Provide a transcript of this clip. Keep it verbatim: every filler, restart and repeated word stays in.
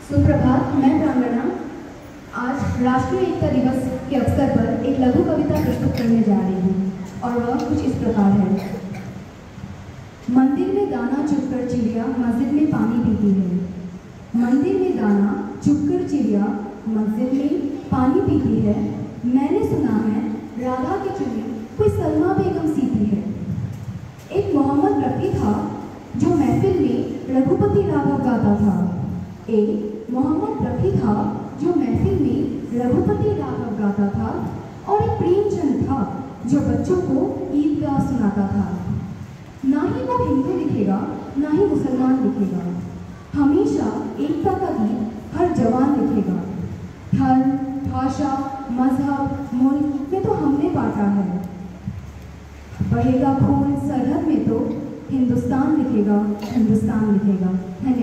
सुप्रभात। मैं प्रांगणा आज राष्ट्रीय एकता दिवस के अवसर पर एक लघु कविता प्रस्तुत करने जा रही हूँ और वह कुछ इस प्रकार है। मंदिर में दाना चुगकर चिड़िया मस्जिद में पानी पीती है। मंदिर में दाना चुगकर चिड़िया मस्जिद में पानी पीती है। मैंने सुना है राधा की चुन्नी कोई सलमा बेगम सीती है। एक मोहम्मद रफ़ी था जो महफिल में रघुपति राघव गाता था। एक मोहम्मद रफ़ी था जो महफिल में रघुपति राघव गाता था। और एक प्रेमचंद था जो बच्चों को ईदगाह सुनाता था। ना ही वो हिंदू लिखेगा ना ही मुसलमान लिखेगा, हमेशा एकता का गीत हर जवान लिखेगा। धर्म, भाषा, मजहब, मुल्क में तो हमने बांटा है। बहेगा खून सरहद में तो हिंदुस्तान लिखेगा, हिंदुस्तान लिखेगा।